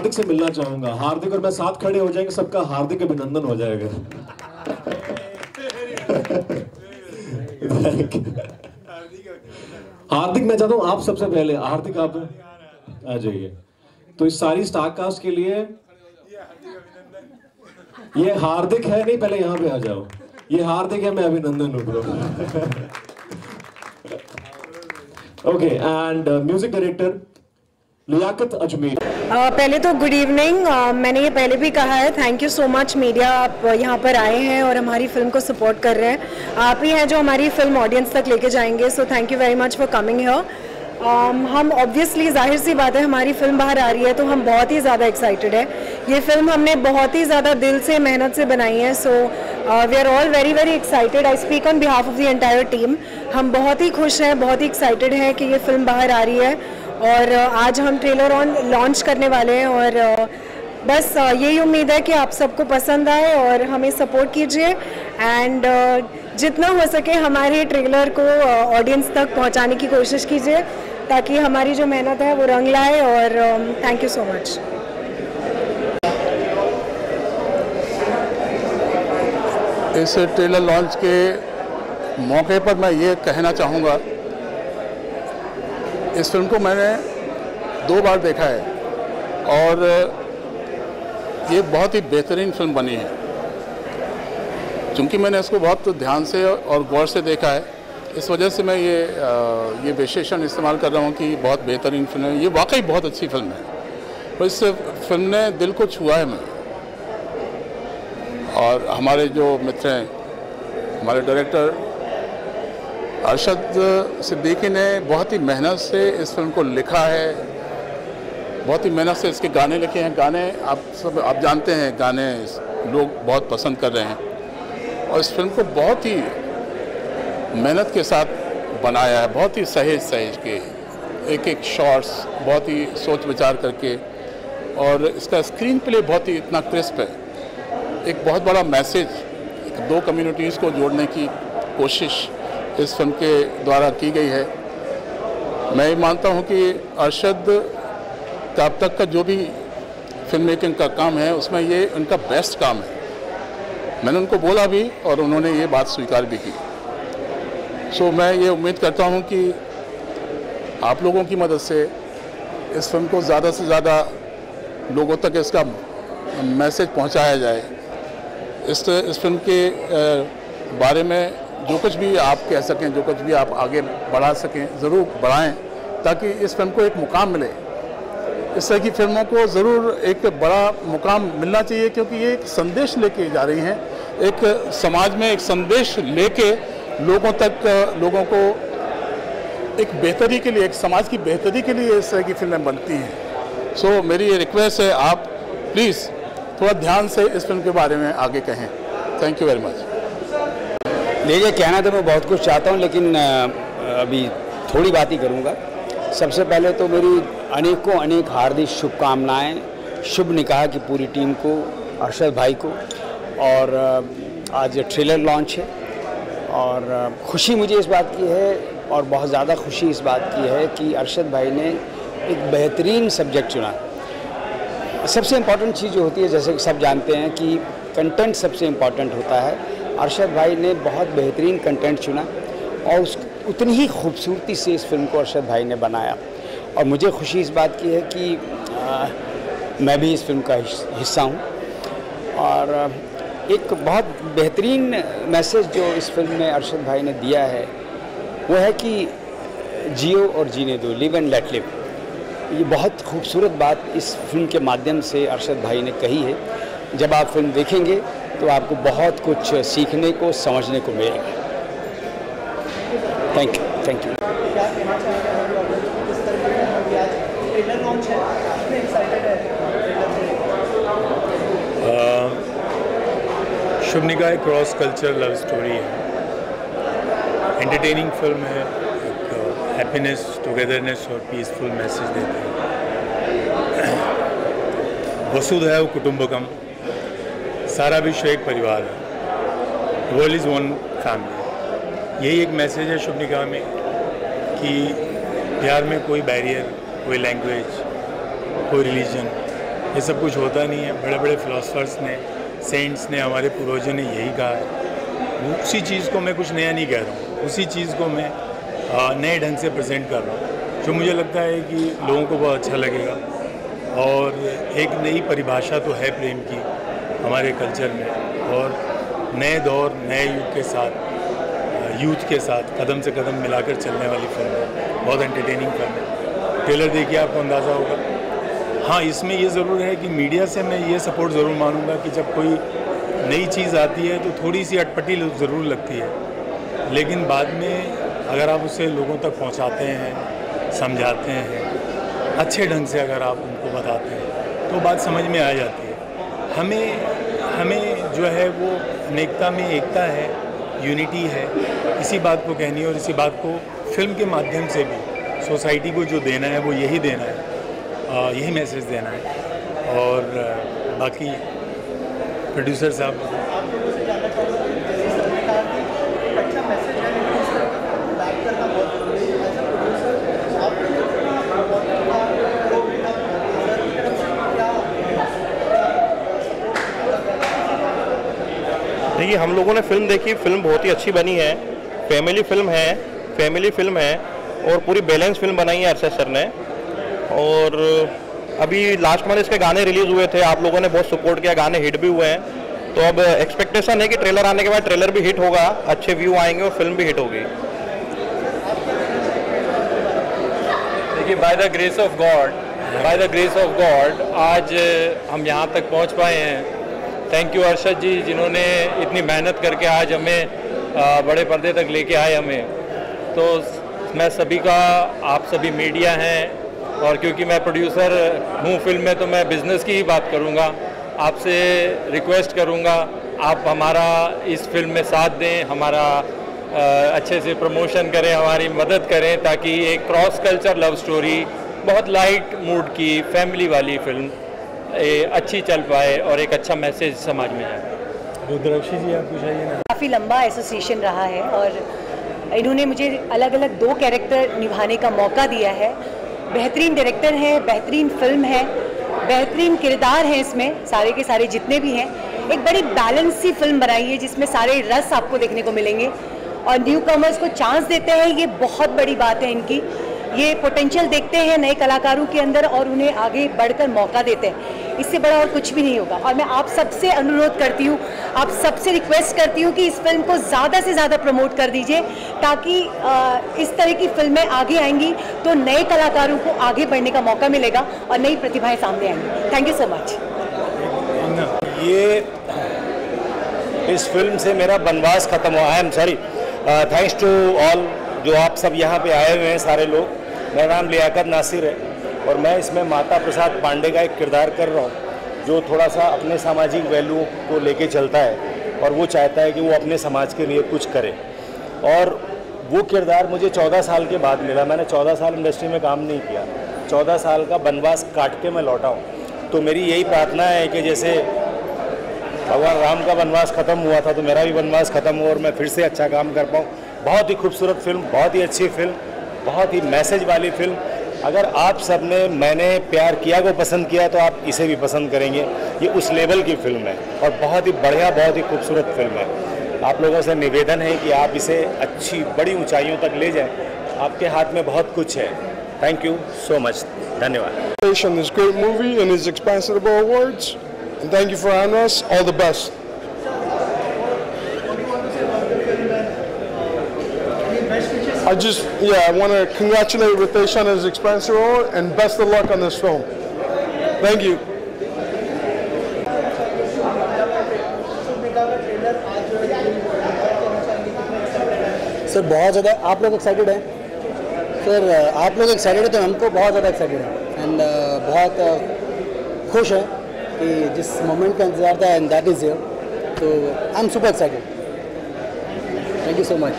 हार्दिक से मिलना चाहूंगा। हार्दिक और मैं साथ खड़े हो जाएंगे, सबका हार्दिक अभिनंदन हो जाएगा। हार्दिक, मैं चाहता हूं आप सबसे पहले, हार्दिक आप आ जाइए। तो इस सारी स्टार कास्ट के लिए ये हार्दिक है नहीं, पहले यहां पे आ जाओ। ये हार्दिक है, मैं अभिनंदन हूं। Okay, and music director Liyaqat Ajmer. पहले तो गुड इवनिंग। मैंने ये पहले भी कहा है, thank you so much media, आप यहाँ पर आए हैं और हमारी फिल्म को सपोर्ट कर रहे हैं। आप ही हैं जो हमारी फिल्म ऑडियंस तक लेके जाएंगे, so thank you very much for coming here. हम ऑब्वियसली, जाहिर सी बात है, हमारी फिल्म बाहर आ रही है तो हम बहुत ही ज़्यादा एक्साइटेड है। ये फिल्म हमने बहुत ही ज़्यादा दिल से, मेहनत से बनाई है, so we are all very very excited. I speak on behalf of the entire team. हम बहुत ही खुश हैं, बहुत ही एक्साइटेड हैं कि ये फिल्म बाहर आ रही है और आज हम ट्रेलर लॉन्च करने वाले हैं और बस यही उम्मीद है कि आप सबको पसंद आए और हमें सपोर्ट कीजिए एंड जितना हो सके हमारे ट्रेलर को ऑडियंस तक पहुंचाने की कोशिश कीजिए ताकि हमारी जो मेहनत है वो रंग लाए। और थैंक यू सो मच। इस ट्रेलर लॉन्च के मौके पर मैं ये कहना चाहूँगा, इस फिल्म को मैंने 2 बार देखा है और ये बहुत ही बेहतरीन फिल्म बनी है। चूँकि मैंने इसको बहुत ध्यान से और गौर से देखा है, इस वजह से मैं ये विशेषण इस्तेमाल कर रहा हूँ कि बहुत बेहतरीन फिल्म है। ये वाकई बहुत अच्छी फिल्म है और इस फिल्म ने दिल को छुआ है मैं। और हमारे जो मित्र हैं, हमारे डायरेक्टर अरशद सिद्दीकी ने बहुत ही मेहनत से इस फिल्म को लिखा है, बहुत ही मेहनत से इसके गाने लिखे हैं। गाने आप जानते हैं, गाने लोग बहुत पसंद कर रहे हैं और इस फिल्म को बहुत ही मेहनत के साथ बनाया है, बहुत ही सहेज के एक एक शॉट्स बहुत ही सोच विचार करके, और इसका स्क्रीन प्ले बहुत ही इतना क्रिस्प है। एक बहुत बड़ा मैसेज 2 कम्युनिटीज़ को जोड़ने की कोशिश इस फिल्म के द्वारा की गई है। मैं ये मानता हूँ कि अरशद का अब तक का जो भी फिल्म मेकिंग का काम है उसमें ये उनका बेस्ट काम है। मैंने उनको बोला भी और उन्होंने ये बात स्वीकार भी की। सो मैं ये उम्मीद करता हूँ कि आप लोगों की मदद से इस फिल्म को ज़्यादा से ज़्यादा लोगों तक इसका मैसेज पहुँचाया जाए। इस फिल्म के बारे में जो कुछ भी आप कह सकें, जो कुछ भी आप आगे बढ़ा सकें, ज़रूर बढ़ाएं ताकि इस फिल्म को एक मुकाम मिले। इस तरह की फिल्मों को ज़रूर एक बड़ा मुकाम मिलना चाहिए क्योंकि ये एक संदेश लेके जा रही हैं, एक समाज में एक संदेश लेके लोगों तक, लोगों को एक बेहतरी के लिए, एक समाज की बेहतरी के लिए इस तरह की फिल्में बनती हैं। सो मेरी ये रिक्वेस्ट है, आप प्लीज़ थोड़ा ध्यान से इस फिल्म के बारे में आगे कहें। Thank you very much. देखिए, कहना तो मैं बहुत कुछ चाहता हूं, लेकिन अभी थोड़ी बात ही करूंगा। सबसे पहले तो मेरी अनेकों अनेक हार्दिक शुभकामनाएं शुभ निकाह की पूरी टीम को, अरशद भाई को। और आज ट्रेलर लॉन्च है और खुशी मुझे इस बात की है और बहुत ज़्यादा खुशी इस बात की है कि अरशद भाई ने एक बेहतरीन सब्जेक्ट चुना। सबसे इम्पॉर्टेंट चीज़ जो होती है, जैसे कि सब जानते हैं कि कंटेंट सबसे इम्पॉर्टेंट होता है। अरशद भाई ने बहुत बेहतरीन कंटेंट चुना और उतनी ही खूबसूरती से इस फिल्म को अरशद भाई ने बनाया। और मुझे खुशी इस बात की है कि मैं भी इस फिल्म का हिस्सा हूँ। और एक बहुत बेहतरीन मैसेज जो इस फिल्म में अरशद भाई ने दिया है वो है कि जियो और जीने दो, लिव एंड लेट लिव। ये बहुत खूबसूरत बात इस फिल्म के माध्यम से अरशद भाई ने कही है। जब आप फिल्म देखेंगे तो आपको बहुत कुछ सीखने को, समझने को मिलेगा। Thank you. शुभ निकाह एक क्रॉस कल्चर लव स्टोरी है, एंटरटेनिंग फिल्म है, एक हैप्पीनेस, टुगेदरनेस और पीसफुल मैसेज देता है। वसुधैव कुटुंबकम, सारा विश्व एक परिवार है, वर्ल्ड इज़ वन फैमिली। यही एक मैसेज है शुभ निकाह में कि प्यार में कोई बैरियर, कोई लैंग्वेज, कोई रिलीजन, ये सब कुछ होता नहीं है। बड़े बड़े फिलोसफर्स ने, सेंट्स ने, हमारे पूर्वजों ने यही कहा है। उसी चीज़ को मैं कुछ नया नहीं कह रहा हूँ, उसी चीज़ को मैं नए ढंग से प्रेजेंट कर रहा हूँ, जो मुझे लगता है कि लोगों को बहुत अच्छा लगेगा। और एक नई परिभाषा तो है प्रेम की हमारे कल्चर में, और नए दौर, नए युग के साथ, यूथ के साथ कदम से कदम मिलाकर चलने वाली फिल्म है। बहुत एंटरटेनिंग फिल्म है। ट्रेलर देखिए, आपको अंदाज़ा होगा। हाँ, इसमें ये ज़रूर है कि मीडिया से मैं ये सपोर्ट ज़रूर मानूंगा कि जब कोई नई चीज़ आती है तो थोड़ी सी अटपटी ज़रूर लगती है, लेकिन बाद में अगर आप उसे लोगों तक पहुंचाते हैं, समझाते हैं, अच्छे ढंग से अगर आप उनको बताते हैं तो बात समझ में आ जाती है। हमें जो है वो अनेकता में एकता है, यूनिटी है, इसी बात को कहनी है। और इसी बात को फिल्म के माध्यम से भी सोसाइटी को जो देना है वो यही देना है, यही मैसेज देना है। और बाकी प्रोड्यूसर साहब, देखिए, हम लोगों ने फिल्म देखी, फिल्म बहुत ही अच्छी बनी है। फैमिली फिल्म है और पूरी बैलेंस फिल्म बनाई है अरशद सर ने। और अभी लास्ट मंथ इसके गाने रिलीज़ हुए थे, आप लोगों ने बहुत सपोर्ट किया, गाने हिट भी हुए हैं। तो अब एक्सपेक्टेशन है कि ट्रेलर आने के बाद ट्रेलर भी हिट होगा, अच्छे व्यू आएंगे और फिल्म भी हिट होगी। देखिए, by the grace of God आज हम यहाँ तक पहुँच पाए हैं। थैंक यू अरशद जी, जिन्होंने इतनी मेहनत करके आज हमें बड़े पर्दे तक लेके आए हमें। तो मैं सभी का, आप सभी मीडिया हैं, और क्योंकि मैं प्रोड्यूसर हूँ फिल्म में, तो मैं बिज़नेस की ही बात करूँगा। आपसे रिक्वेस्ट करूँगा, आप हमारा इस फिल्म में साथ दें, हमारा अच्छे से प्रमोशन करें, हमारी मदद करें, ताकि एक क्रॉस कल्चर लव स्टोरी, बहुत लाइट मूड की फैमिली वाली फिल्म अच्छी चल पाए और एक अच्छा मैसेज समाज में जाए। रुद्राक्षी जी, आप कुछ आइए ना। काफ़ी लंबा एसोसिएशन रहा है और इन्होंने मुझे अलग अलग 2 कैरेक्टर निभाने का मौका दिया है। बेहतरीन डायरेक्टर हैं, बेहतरीन फिल्म है, बेहतरीन किरदार हैं इसमें, सारे के सारे जितने भी हैं। एक बड़ी बैलेंस सी फिल्म बनाई है जिसमें सारे रस आपको देखने को मिलेंगे और न्यू कमर्स को चांस देते हैं, ये बहुत बड़ी बात है इनकी। ये पोटेंशियल देखते हैं नए कलाकारों के अंदर और उन्हें आगे बढ़कर मौका देते हैं। इससे बड़ा और कुछ भी नहीं होगा। और मैं आप सबसे अनुरोध करती हूँ, आप सबसे रिक्वेस्ट करती हूँ कि इस फिल्म को ज़्यादा से ज़्यादा प्रमोट कर दीजिए, ताकि इस तरह की फिल्में आगे आएंगी तो नए कलाकारों को आगे बढ़ने का मौका मिलेगा और नई प्रतिभाएं सामने आएंगी। Thank you so much. ये इस फिल्म से मेरा बनवास खत्म हुआ। I am sorry, thanks to all जो आप सब यहाँ पे आए हुए हैं सारे लोग। मेरा नाम लियाकत नासिर है और मैं इसमें माता प्रसाद पांडे का एक किरदार कर रहा हूँ, जो थोड़ा सा अपने सामाजिक वैल्यू को लेके चलता है और वो चाहता है कि वो अपने समाज के लिए कुछ करे। और वो किरदार मुझे 14 साल के बाद मिला। मैंने 14 साल इंडस्ट्री में काम नहीं किया, 14 साल का बनवास काट के मैं लौटा हूँ। तो मेरी यही प्रार्थना है कि जैसे भगवान राम का वनवास ख़त्म हुआ था तो मेरा भी वनवास ख़त्म हो और मैं फिर से अच्छा काम कर पाऊँ। बहुत ही खूबसूरत फिल्म, बहुत ही अच्छी फिल्म, बहुत ही मैसेज वाली फिल्म। अगर आप सब ने मैंने प्यार किया को पसंद किया तो आप इसे भी पसंद करेंगे। ये उस लेवल की फिल्म है और बहुत ही बढ़िया, बहुत ही खूबसूरत फिल्म है। आप लोगों से निवेदन है कि आप इसे अच्छी बड़ी ऊंचाइयों तक ले जाएं। आपके हाथ में बहुत कुछ है। थैंक यू सो मच, धन्यवाद। This great movie and his expansive awards, and thank you for honoring us. All the best. I want to congratulate Ritesh on his expansive award and best of luck on this film. Thank you. Sir बहुत ज़्यादा आप लोग excited हैं sir, आप लोग excited हैं तो हमको बहुत ज़्यादा एक्साइटेड है एंड बहुत खुश है कि जिस मोमेंट का इंतजार था एंड दैट इज़ हियर, तो I am super excited. Thank you so much.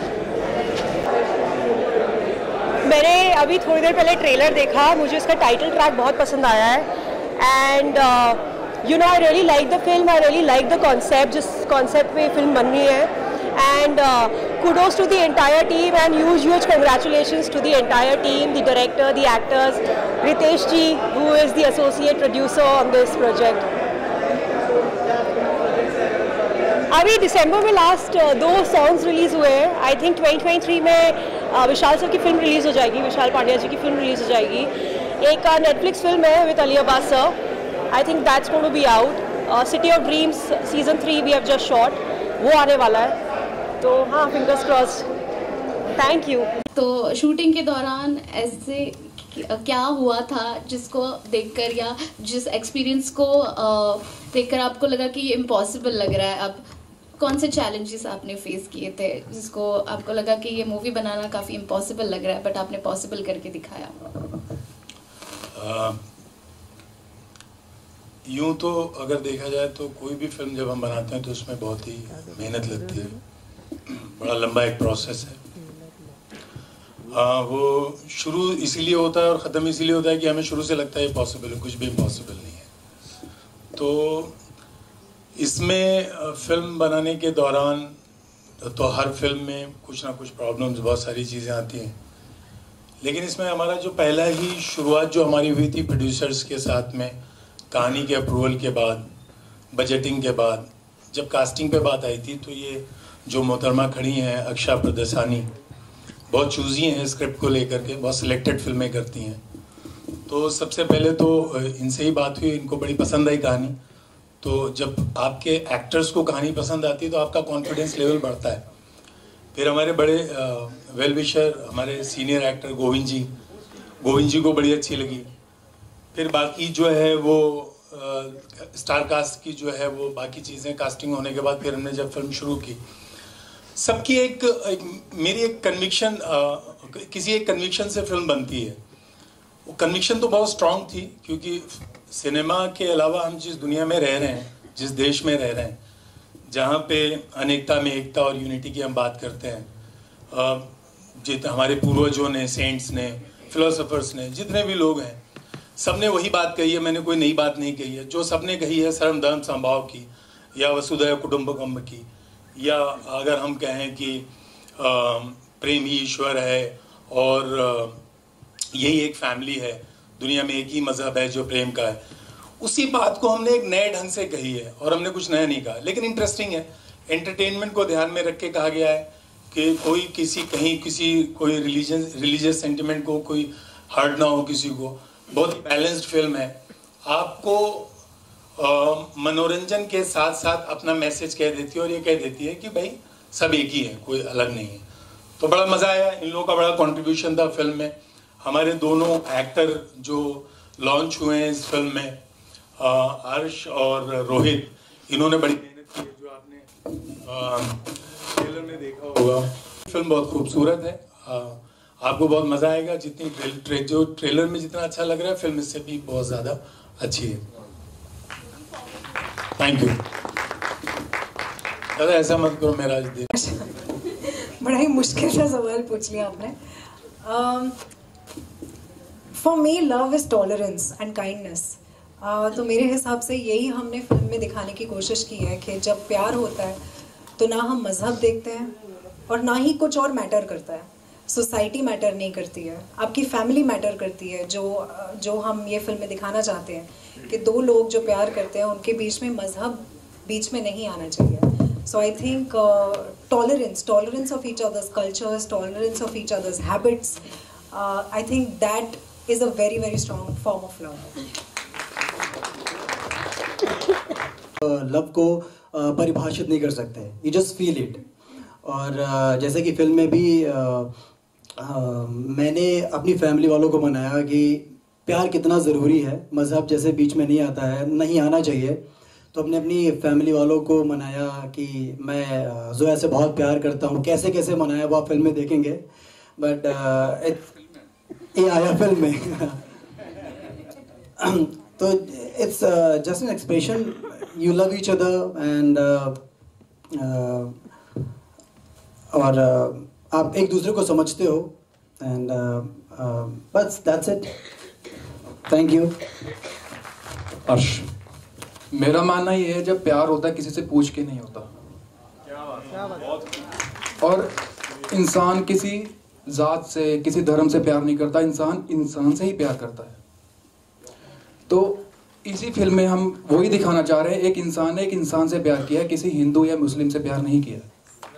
मैंने अभी थोड़ी देर पहले ट्रेलर देखा, मुझे उसका टाइटल ट्रैक बहुत पसंद आया है and you know I really like the film, I really like the concept, जिस कॉन्सेप्ट पे फिल्म बन रही है। And kudos to the entire team and huge congratulations to the entire team, the director, the actors, Ritesh ji, who is the associate producer on this project. अभी दिसंबर में last 2 songs release हुए हैं. आई think 2023 में Vishal sir की film release हो जाएगी, विशाल पांड्या जी की film release हो जाएगी. एक नेटफ्लिक्स फिल्म है with Ali Abbas sir. I think that's going to be out. City of dreams season 3 we have just shot, वो आने वाला है. तो हाँ, फिंगर्स क्रॉस्ड. Thank you. तो शूटिंग के दौरान ऐसे क्या हुआ था जिसको देखकर या जिस एक्सपीरियंस को देखकर आपको लगा कि ये इम्पॉसिबल लग रहा है? अब कौन से चैलेंजेस आपने फेस किए थे जिसको आपको लगा कि ये मूवी बनाना काफ़ी इम्पॉसिबल लग रहा है बट आपने पॉसिबल करके दिखाया? यूँ तो अगर देखा जाए तो कोई भी फिल्म जब हम बनाते हैं तो उसमें बहुत ही मेहनत लगती है. बड़ा लंबा एक प्रोसेस है. वो शुरू इसीलिए होता है और ख़त्म इसीलिए होता है कि हमें शुरू से लगता है पॉसिबल है. कुछ भी इम्पॉसिबल नहीं है. तो इसमें फिल्म बनाने के दौरान तो हर फिल्म में कुछ ना कुछ प्रॉब्लम्स, बहुत सारी चीज़ें आती हैं. लेकिन इसमें हमारा जो पहला ही शुरुआत जो हमारी हुई थी प्रोड्यूसर्स के साथ में, कहानी के अप्रूवल के बाद, बजटिंग के बाद, जब कास्टिंग पे बात आई थी तो ये जो मोहतरमा खड़ी हैं अक्षा प्रदसानी, बहुत चूज़ी हैं स्क्रिप्ट को लेकर के, बहुत सिलेक्टेड फिल्में करती हैं. तो सबसे पहले तो इनसे ही बात हुई, इनको बड़ी पसंद आई कहानी. तो जब आपके एक्टर्स को कहानी पसंद आती है तो आपका कॉन्फिडेंस लेवल बढ़ता है. फिर हमारे बड़े वेल विशर, हमारे सीनियर एक्टर गोविंद जी को बड़ी अच्छी लगी. फिर बाकी जो है वो स्टार कास्ट की जो है वो बाकी चीज़ें कास्टिंग होने के बाद फिर हमने जब फिल्म शुरू की, सबकी मेरी एक कन्विक्शन, किसी एक कन्विक्शन से फिल्म बनती है. वो कन्विक्शन तो बहुत स्ट्रांग थी क्योंकि सिनेमा के अलावा हम जिस दुनिया में रह रहे हैं, जिस देश में रह रहे हैं, जहाँ पे अनेकता में एकता और यूनिटी की हम बात करते हैं, जितने हमारे पूर्वजों ने, सेंट्स ने, फिलोसोफर्स ने, जितने भी लोग हैं, सब ने वही बात कही है. मैंने कोई नई बात नहीं कही है. जो सब ने कही है सर्व धर्म समभाव की, या वसुधैव कुटुंबकम की, या अगर हम कहें कि प्रेम ही ईश्वर है और यही एक फैमिली है, दुनिया में एक ही मज़हब है जो प्रेम का है, उसी बात को हमने एक नए ढंग से कही है और हमने कुछ नया नहीं कहा. लेकिन इंटरेस्टिंग है, एंटरटेनमेंट को ध्यान में रख के कहा गया है कि कोई रिलीजियस सेंटिमेंट को कोई हर्ट ना हो किसी को. बहुत ही बैलेंस्ड फिल्म है. आपको मनोरंजन के साथ साथ अपना मैसेज कह देती है और ये कह देती है कि भाई सब एक ही है, कोई अलग नहीं है. तो बड़ा मज़ा आया. इन लोगों का बड़ा कंट्रीब्यूशन था फिल्म में. हमारे दोनों एक्टर जो लॉन्च हुए हैं इस फिल्म में, अर्श और रोहित, इन्होंने बड़ी मेहनत की है, जो आपने ट्रेलर में देखा होगा. फिल्म बहुत खूबसूरत है. आपको बहुत मज़ा आएगा. जितनी जो ट्रेलर में जितना अच्छा लग रहा है, फिल्म इससे भी बहुत ज़्यादा अच्छी है. Thank you. दादा ऐसा मत करो, मेरा बड़ा ही मुश्किल सा सवाल पूछ लिया आपने. For me love is tolerance and kindness. तो मेरे हिसाब से यही हमने फिल्म में दिखाने की कोशिश की है कि जब प्यार होता है तो ना हम मज़हब देखते हैं और ना ही कुछ और मैटर करता है. सोसाइटी मैटर नहीं करती है, आपकी फैमिली मैटर करती है. जो हम ये फिल्म में दिखाना चाहते हैं कि दो लोग जो प्यार करते हैं उनके बीच में मज़हब बीच में नहीं आना चाहिए. So I think tolerance of each other's cultures, tolerance of each other's habits, I think that is a very, very strong form of love. Love को परिभाषित नहीं कर सकते, you just feel it. और जैसे कि फिल्म में भी मैंने अपनी फैमिली वालों को मनाया कि प्यार कितना ज़रूरी है, मज़हब जैसे बीच में नहीं आता है, नहीं आना चाहिए. तो अपनी फैमिली वालों को मनाया कि मैं ज़ोया से बहुत प्यार करता हूँ. कैसे कैसे मनाया वो आप फिल्म में देखेंगे, बट ये आया फिल्म में. तो it's just an expression, you love each other and और आप एक दूसरे को समझते हो एंड बस दैट्स इट. Thank you. अर्श, मेरा मानना ये है जब प्यार होता है किसी से पूछ के नहीं होता. और इंसान किसी ज़ात से, किसी धर्म से प्यार नहीं करता, इंसान इंसान से ही प्यार करता है। तो इसी फिल्म में हम वही दिखाना चाह रहे हैं, एक इंसान ने एक इंसान से प्यार किया है, किसी हिंदू या मुस्लिम से प्यार नहीं किया।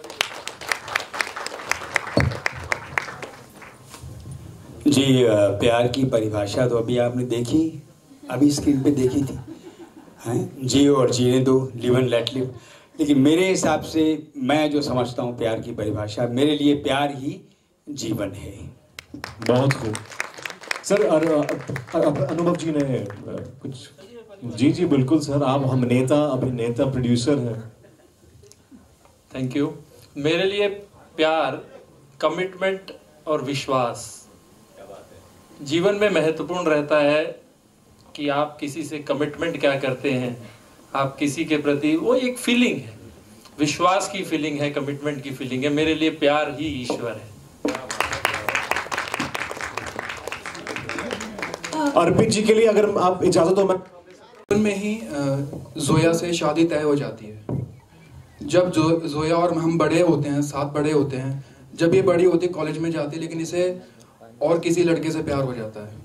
जी, प्यार की परिभाषा तो अभी आपने देखी, अभी स्क्रीन पे देखी थी, हैं? जियो और जीने दो, लिव एंड लेट लिव। लेकिन मेरे हिसाब से मैं जो समझता हूँ प्यार की परिभाषा, मेरे लिए प्यार ही जीवन है। बहुत खूब सर। अनुभव जी ने कुछ? जी बिल्कुल सर, आप हम नेता, अभिनेता, प्रोड्यूसर हैं। Thank you. मेरे लिए प्यार, कमिटमेंट और विश्वास जीवन में महत्वपूर्ण रहता है कि आप किसी से कमिटमेंट क्या करते हैं, आप किसी के प्रति, वो एक फीलिंग है, विश्वास की फीलिंग है, कमिटमेंट की फीलिंग है। मेरे लिए प्यार ही ईश्वर है। अर्पित जी के लिए अगर आप इजाजत हो, मैं में ही जोया से शादी तय हो जाती है। जब जोया और हम बड़े होते हैं, साथ बड़े होते हैं, जब ये बड़ी होती है, कॉलेज में जाती है, लेकिन इसे और किसी लड़के से प्यार हो जाता है।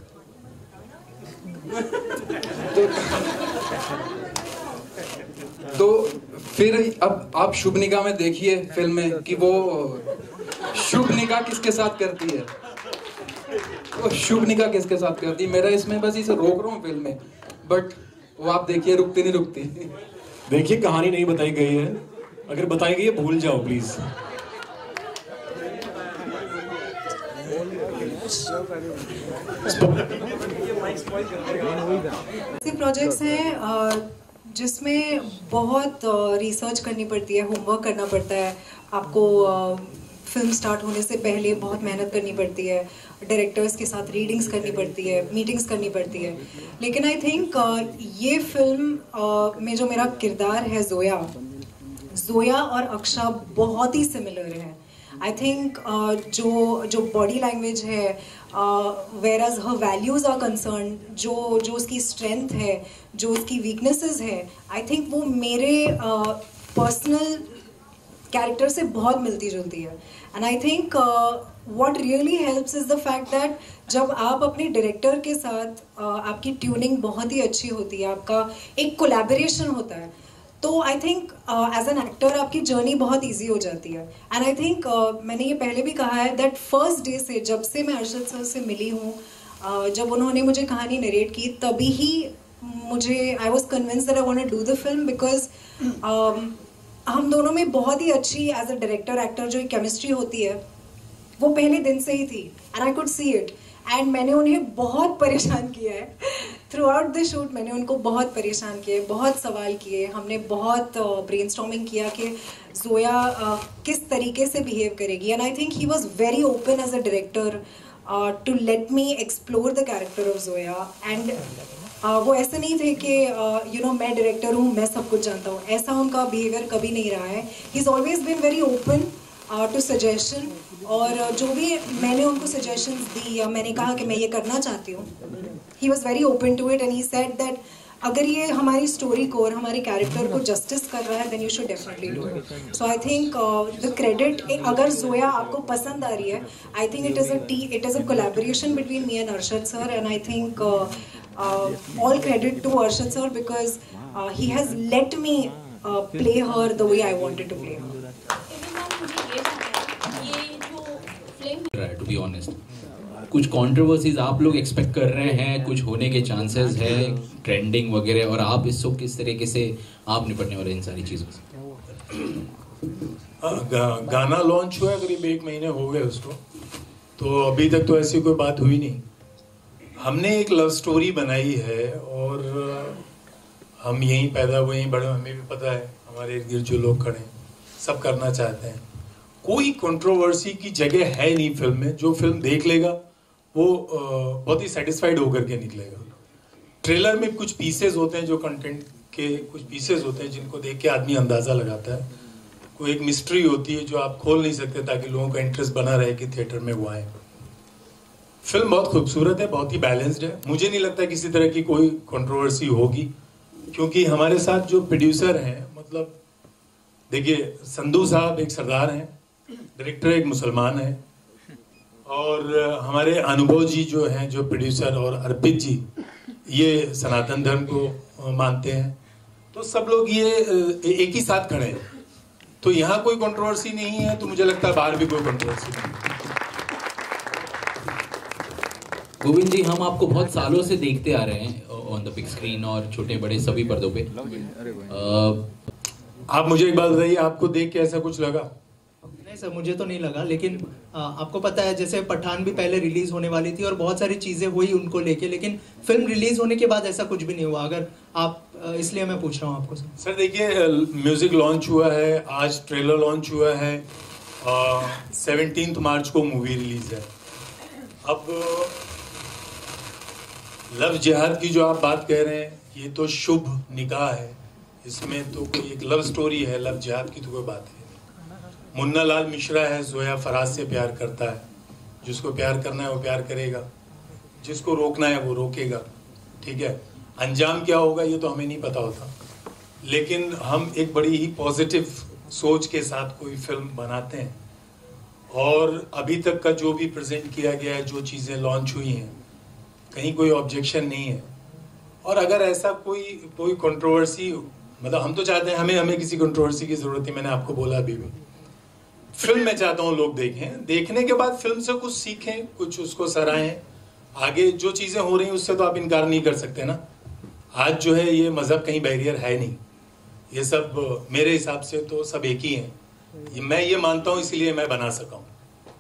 तो फिर अब आप शुभ निगाह में देखिए फिल्म में कि वो शुभ निगाह किसके साथ करती है, वो शुभ निगाह किसके साथ करती है। मेरा इसमें बस इसे रोक रहा हूँ फिल्म में, बट वो आप देखिए, रुकती नहीं रुकती। देखिए, कहानी नहीं बताई गई है, अगर बताई गई है भूल जाओ प्लीज। ऐसे प्रोजेक्ट्स हैं जिसमें बहुत रिसर्च करनी पड़ती है, होमवर्क करना पड़ता है आपको। फिल्म स्टार्ट होने से पहले बहुत मेहनत करनी पड़ती है, डायरेक्टर्स के साथ रीडिंग्स करनी पड़ती है, मीटिंग्स करनी पड़ती है। लेकिन आई थिंक ये फिल्म में जो मेरा किरदार है जोया और अक्षा बहुत ही सिमिलर है। आई थिंक जो बॉडी लैंग्वेज है, whereas her values are concerned, जो उसकी स्ट्रेंथ है, जो उसकी वीकनेसेस है, आई थिंक वो मेरे पर्सनल कैरेक्टर से बहुत मिलती जुलती है। And I think what really helps is the fact that जब आप अपने डायरेक्टर के साथ आपकी ट्यूनिंग बहुत ही अच्छी होती है, आपका एक कोलैबोरेशन होता है, तो I think as an actor आपकी जर्नी बहुत इजी हो जाती है। एंड आई थिंक मैंने ये पहले भी कहा है दैट फर्स्ट डे से, जब से मैं अरशद सर से मिली हूँ, जब उन्होंने मुझे कहानी नरेट की, तभी ही मुझे I was convinced that I want to do the film, because हम दोनों में बहुत ही अच्छी एज अ डायरेक्टर एक्टर जो केमिस्ट्री होती है वो पहले दिन से ही थी, and I could see it. And मैंने उन्हें बहुत परेशान किया है थ्रू आउट द शूट। मैंने उनको बहुत परेशान किए, बहुत सवाल किए, हमने बहुत ब्रेनस्टॉर्मिंग किया कि जोया किस तरीके से बिहेव करेगी। And I think he was very open as a director to let me explore the character of Zoya. And वो ऐसे नहीं थे कि यू नो मैं डायरेक्टर हूँ, मैं सब कुछ जानता हूँ, ऐसा उनका बिहेवियर कभी नहीं रहा है। He is always been very open to suggestion, और जो भी मैंने उनको सजेशंस दी या मैंने कहा कि मैं ये करना चाहती हूँ, he was very open to it. And he said that अगर ये हमारी स्टोरी को और हमारे कैरेक्टर को जस्टिस कर रहा है, then you should definitely do it. So I think the credit, अगर जोया आपको पसंद आ रही है, I think it is a collaboration between me and Arshad sir. And I think all credit to Arshad sir, because he has let me play her the way I wanted to play her. To be honest, कुछ controversies आप लोग expect कर रहे हैं, कुछ होने के chances है, ट्रेंडिंग वगैरह, और आप इसको किस तरीके से आप निपटने वाले इन सारी चीज़ों से? गाना लॉन्च हुआ करीब 1 महीने हो गए उसको, तो अभी तक तो ऐसी कोई बात हुई नहीं। हमने एक लव स्टोरी बनाई है और हम यहीं पैदा हुए, यहीं बड़े, हमें भी पता है हमारे इर्द गिर्द जो लोग खड़े हैं सब करना चाहते हैं। कोई कंट्रोवर्सी की जगह है नहीं फिल्म में। जो फिल्म देख लेगा वो बहुत ही सेटिस्फाइड होकर के निकलेगा। ट्रेलर में कुछ पीसेस होते हैं, जो कंटेंट के कुछ पीसेस होते हैं जिनको देख के आदमी अंदाज़ा लगाता है। कोई एक मिस्ट्री होती है जो आप खोल नहीं सकते ताकि लोगों का इंटरेस्ट बना रहे कि थिएटर में वो आए। फिल्म बहुत खूबसूरत है, बहुत ही बैलेंस्ड है। मुझे नहीं लगता किसी तरह की कोई कंट्रोवर्सी होगी, क्योंकि हमारे साथ जो प्रोड्यूसर हैं, मतलब देखिए संधू साहब एक सरदार हैं, डायरेक्टर एक मुसलमान है और हमारे अनुभव जी जो हैं, जो प्रोड्यूसर, और अर्पित जी ये सनातन धर्म को मानते हैं। तो सब लोग ये एक ही साथ खड़े हैं, तो यहाँ कोई कंट्रोवर्सी नहीं है, तो मुझे लगता है बाहर भी कोई कंट्रोवर्सी नहीं है। गोविंद जी, हम आपको बहुत सालों से देखते आ रहे हैं ऑन द बिग स्क्रीन और छोटे बड़े सभी पर्दों पे। आप मुझे एक बात बताइए, आपको देख के ऐसा कुछ लगा? नहीं सर, मुझे तो नहीं लगा, लेकिन आपको पता है जैसे पठान भी पहले रिलीज होने वाली थी और बहुत सारी चीजें हुई उनको लेके, लेकिन फिल्म रिलीज होने के बाद ऐसा कुछ भी नहीं हुआ। अगर आप इसलिए मैं पूछ रहा हूँ आपको सर। देखिए, म्यूजिक लॉन्च हुआ है, आज ट्रेलर लॉन्च हुआ है, 17 मार्च को मूवी रिलीज है। अब लव जिहाद की जो आप बात कह रहे हैं, ये तो शुभ निकाह है, इसमें तो कोई एक लव स्टोरी है, लव जिहाद की तो कोई बात है। मुन्ना लाल मिश्रा है, जोया फराज से प्यार करता है, जिसको प्यार करना है वो प्यार करेगा, जिसको रोकना है वो रोकेगा, ठीक है। अंजाम क्या होगा ये तो हमें नहीं पता होता, लेकिन हम एक बड़ी ही पॉजिटिव सोच के साथ कोई फिल्म बनाते हैं और अभी तक का जो भी प्रेजेंट किया गया है, जो चीज़ें लॉन्च हुई हैं, कहीं कोई ऑब्जेक्शन नहीं है। और अगर ऐसा कोई कंट्रोवर्सी, मतलब हम तो चाहते हैं, हमें किसी कंट्रोवर्सी की जरूरत है। मैंने आपको बोला अभी भी, फिल्म मैं चाहता हूँ लोग देखें, देखने के बाद फिल्म से कुछ सीखें, कुछ उसको सराहें। आगे जो चीज़ें हो रही हैं उससे तो आप इनकार नहीं कर सकते ना। आज जो है ये मज़हब कहीं बैरियर है नहीं, ये सब मेरे हिसाब से तो सब एक ही हैं। मैं ये मानता हूँ, इसीलिए मैं बना सका हूँ।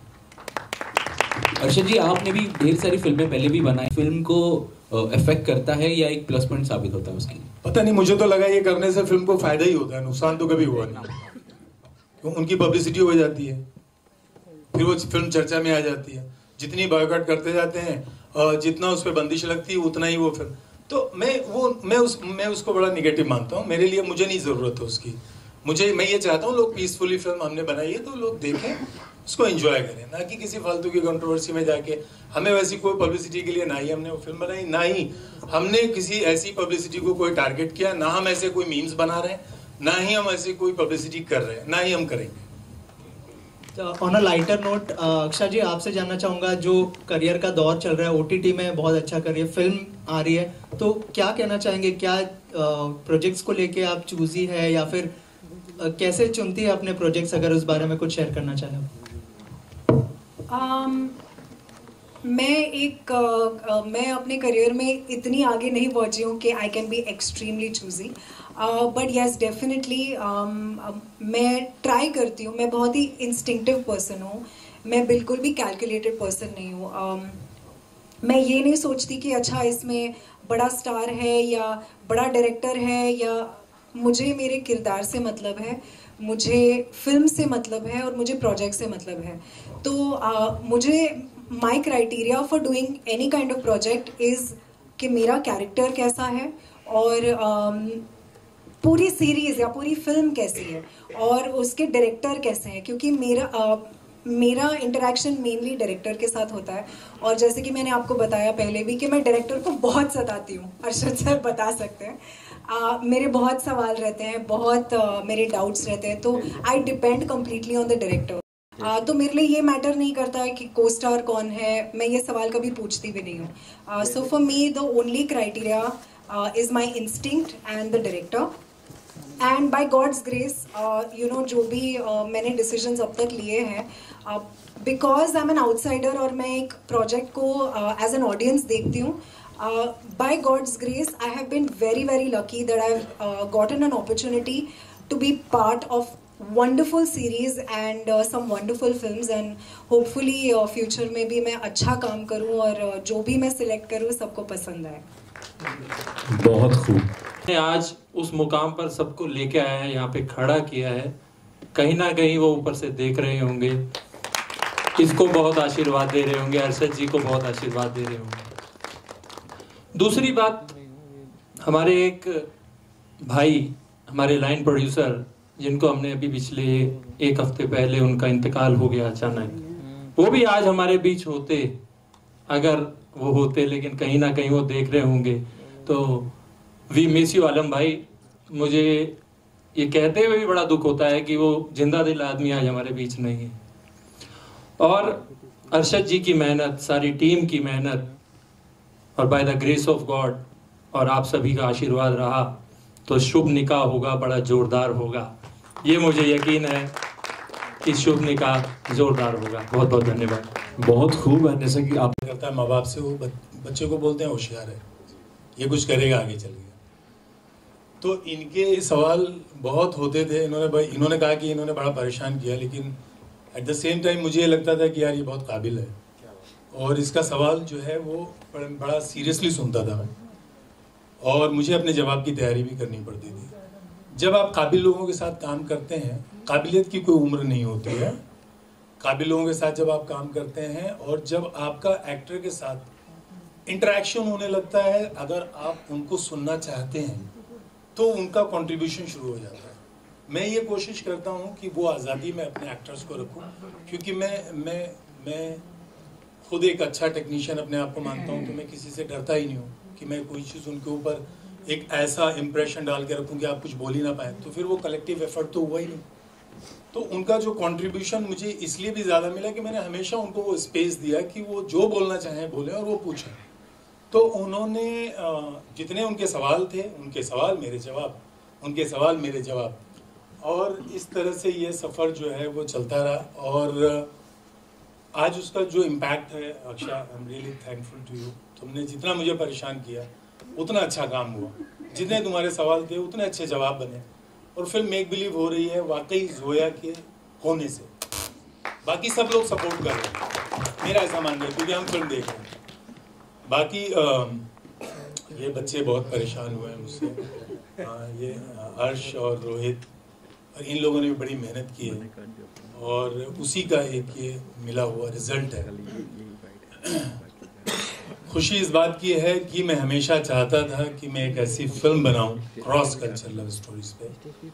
अर्शद जी, आपने भी ढेर सारी फिल्में पहले भी बनाई, फिल्म को इफेक्ट करता है या एक प्लस पॉइंट साबित होता है उसके लिए? पता नहीं, मुझे तो लगा ये करने से फिल्म को फायदा ही होता है, नुकसान तो कभी हुआ नहीं। क्यों? उनकी पब्लिसिटी हो जाती है, फिर वो फिल्म चर्चा में आ जाती है। जितनी बॉयकॉट करते जाते हैं, जितना उस पर बंदिश लगती है, उतना ही वो फिल्म। तो मैं उसको बड़ा निगेटिव मानता हूँ। मेरे लिए, मुझे नहीं जरूरत है उसकी। मैं ये चाहता हूँ लोग पीसफुली फिल्म हमने बनाई है तो लोग देखें, उसको एंजॉय करें, ना कि किसी फालतू की कंट्रोवर्सी में जाके। हमें वैसी कोई पब्लिसिटी के लिए ना ही हमने वो फिल्म बनाई, ना ही हमने किसी ऐसी पब्लिसिटी को कोई टारगेट किया, ना हम ऐसे कोई मीम्स बना रहे हैं, ना ही हम ऐसी कोई पब्लिसिटी कर रहे हैं, ना ही हम करेंगे। On a lighter note, Akshay ji आपसे जानना चाहूँगा, जो करियर का दौर चल रहा है, OTT में बहुत अच्छा करियर, फिल्म आ रही है, तो क्या कहना चाहेंगे? क्या प्रोजेक्ट्स को लेके आप चूजी है या फिर कैसे चुनती है अपने प्रोजेक्ट्स? अगर उस बारे में कुछ शेयर करना चाहें। मैं अपने करियर में इतनी आगे नहीं पहुंची हूँ कि I can be extremely choosy, but yes definitely मैं ट्राई करती हूँ। मैं बहुत ही इंस्टिंक्टिव पर्सन हूँ, मैं बिल्कुल भी कैलकुलेटेड पर्सन नहीं हूँ। मैं ये नहीं सोचती कि अच्छा इसमें बड़ा स्टार है या बड़ा डायरेक्टर है, या मुझे मेरे किरदार से मतलब है, मुझे फिल्म से मतलब है और मुझे प्रोजेक्ट से मतलब है। तो मुझे my criteria for doing any kind of project is कि मेरा कैरेक्टर कैसा है और पूरी सीरीज़ या पूरी फिल्म कैसी है और उसके डायरेक्टर कैसे हैं, क्योंकि मेरा इंटरेक्शन मेनली डायरेक्टर के साथ होता है। और जैसे कि मैंने आपको बताया पहले भी कि मैं डायरेक्टर को बहुत सताती हूँ, अर्शद सर बता सकते हैं। मेरे बहुत सवाल रहते हैं, बहुत मेरे डाउट्स रहते हैं, तो I depend completely on the director. तो मेरे लिए ये मैटर नहीं करता है कि को स्टार कौन है, मैं ये सवाल कभी पूछती भी नहीं हूँ। So for me the only criteria is my instinct and the director. And by God's grace जो भी मैंने डिसीजंस अब तक लिए हैं, because I am an outsider और मैं एक प्रोजेक्ट को एज एन ऑडियंस देखती हूँ, by God's grace, I have been very, very lucky that I've gotten an opportunity to be part of wonderful series and some wonderful films, and hopefully future में भी मैं अच्छा काम करूँ और जो भी मैं सिलेक्ट करूँ सबको पसंद आए। बहुत खूब। आज उस मुकाम पर सबको लेके आया है, यहाँ पे खड़ा किया है, कहीं ना कहीं वो ऊपर से देख रहे होंगे, इसको बहुत आशीर्वाद दे रहे होंगे, अर्शद जी को बहुत आशीर्वाद दे रहे होंगे। दूसरी बात, हमारे एक भाई, हमारे लाइन प्रोड्यूसर, जिनको हमने अभी पिछले एक हफ्ते पहले उनका इंतकाल हो गया अचानक, वो भी आज हमारे बीच होते, अगर वो होते, लेकिन कहीं ना कहीं वो देख रहे होंगे। तो वी मिस यू आलम भाई। मुझे ये कहते हुए भी बड़ा दुख होता है कि वो जिंदा दिल आदमी आज हमारे बीच नहीं है। और अरशद जी की मेहनत, सारी टीम की मेहनत और by the grace of God और आप सभी का आशीर्वाद रहा तो शुभ निकाह होगा, बड़ा जोरदार होगा। ये मुझे यकीन है कि शुभ निकाह जोरदार होगा। बहुत बहुत धन्यवाद। बहुत खूब है, जैसा कि आप करता है माँ बाप से, वो बच्चे को बोलते हैं होशियार है, ये कुछ करेगा आगे चल के। तो इनके सवाल बहुत होते थे। इन्होंने कहा कि इन्होंने बड़ा परेशान किया, लेकिन एट द सेम टाइम मुझे ये लगता था कि यार ये बहुत काबिल है और इसका सवाल जो है वो बड़ा सीरियसली सुनता था मैं, और मुझे अपने जवाब की तैयारी भी करनी पड़ती थी। जब आप काबिल लोगों के साथ काम करते हैं, काबिलियत की कोई उम्र नहीं होती है। काबिल लोगों के साथ जब आप काम करते हैं और जब आपका एक्टर के साथ इंटरेक्शन होने लगता है, अगर आप उनको सुनना चाहते हैं तो उनका कंट्रीब्यूशन शुरू हो जाता है। मैं ये कोशिश करता हूँ कि वो आज़ादी में अपने एक्टर्स को रखूँ, क्योंकि मैं खुद एक अच्छा टेक्नीशियन अपने आप को मानता हूँ, तो मैं किसी से डरता ही नहीं हूँ कि मैं कोई चीज़ उनके ऊपर एक ऐसा इम्प्रेशन डाल के रखूँ कि आप कुछ बोल ही ना पाए, तो फिर वो कलेक्टिव एफर्ट तो हुआ ही नहीं। तो उनका जो कंट्रीब्यूशन मुझे इसलिए भी ज़्यादा मिला कि मैंने हमेशा उनको वो स्पेस दिया कि वो जो बोलना चाहें बोलें और वो पूछें। तो उन्होंने जितने उनके सवाल थे, उनके सवाल मेरे जवाब, उनके सवाल मेरे जवाब, और इस तरह से ये सफ़र जो है वो चलता रहा। और आज उसका जो इम्पैक्ट है, Aksha, I am really thankful to you. तुमने जितना मुझे परेशान किया उतना अच्छा काम हुआ, जितने तुम्हारे सवाल थे उतने अच्छे जवाब बने, और फिल्म मेक बिलीव हो रही है वाकई जोया के होने से। बाकी सब लोग सपोर्ट कर रहे हैं, मेरा ऐसा मानना है, क्योंकि हम फिल्म देख रहे हैं। बाकी ये बच्चे बहुत परेशान हुए हैं मुझसे, ये हर्ष और रोहित और इन लोगों ने भी बड़ी मेहनत की है, और उसी का एक ये मिला हुआ रिजल्ट है। खुशी इस बात की है कि मैं हमेशा चाहता था कि मैं एक ऐसी फिल्म बनाऊं क्रॉस कल्चर लव स्टोरीज पे,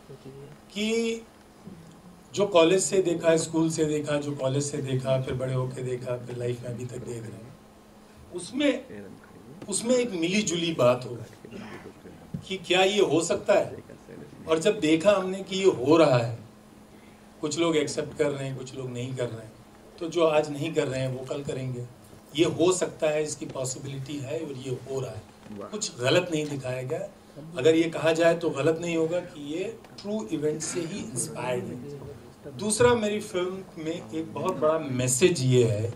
कि जो कॉलेज से देखा, स्कूल से देखा, जो कॉलेज से देखा, फिर बड़े होके देखा, फिर लाइफ में अभी तक देख रहे हैं, उसमें एक मिली जुली बात हो कि क्या ये हो सकता है। और जब देखा हमने कि ये हो रहा है, कुछ लोग एक्सेप्ट कर रहे हैं, कुछ लोग नहीं कर रहे हैं, तो जो आज नहीं कर रहे हैं वो कल करेंगे। ये हो सकता है, इसकी पॉसिबिलिटी है, और ये हो रहा है। कुछ गलत नहीं दिखाया गया। अगर ये कहा जाए तो गलत नहीं होगा कि ये ट्रू इवेंट से ही इंस्पायर्ड है। दूसरा, मेरी फिल्म में एक बहुत बड़ा मैसेज ये है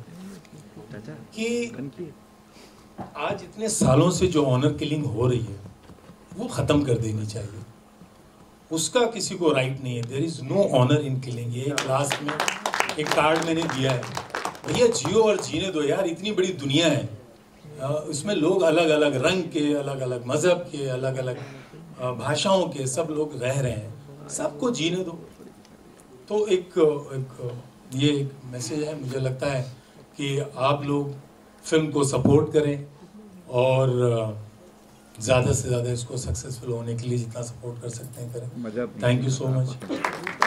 कि आज इतने सालों से जो ऑनर किलिंग हो रही है वो ख़त्म कर देनी चाहिए। उसका किसी को राइट नहीं है। There is no honour in killing. ये लास्ट में एक कार्ड मैंने दिया है, भैया जियो और जीने दो यार, इतनी बड़ी दुनिया है, उसमें लोग अलग अलग रंग के, अलग अलग मज़हब के, अलग अलग भाषाओं के सब लोग रह रहे हैं, सबको जीने दो। तो ये एक मैसेज है। मुझे लगता है कि आप लोग फिल्म को सपोर्ट करें और ज़्यादा से ज़्यादा इसको सक्सेसफुल होने के लिए जितना सपोर्ट कर सकते हैं करें। Thank you so much.